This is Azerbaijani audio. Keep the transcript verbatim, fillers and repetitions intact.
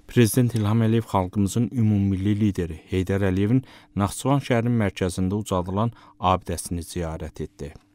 Prezident İlham Əliyev xalqımızın ümummilli lideri Heydər Əliyevin Naxçıvan şəhərinin mərkəzində ucadılan abidəsini ziyarət etdi.